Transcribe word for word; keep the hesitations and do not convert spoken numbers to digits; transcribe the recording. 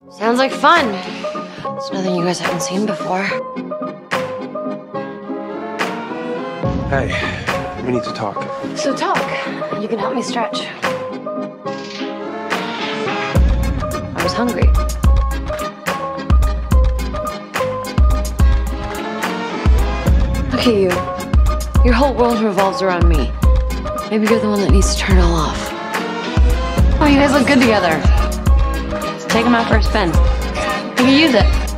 Sounds like fun. It's nothing you guys haven't seen before. Hey, we need to talk. So talk. You can help me stretch. I was hungry. Look at you. Your whole world revolves around me. Maybe you're the one that needs to turn it all off. Oh, you guys look good together. Let's take them out for a spin. You can use it.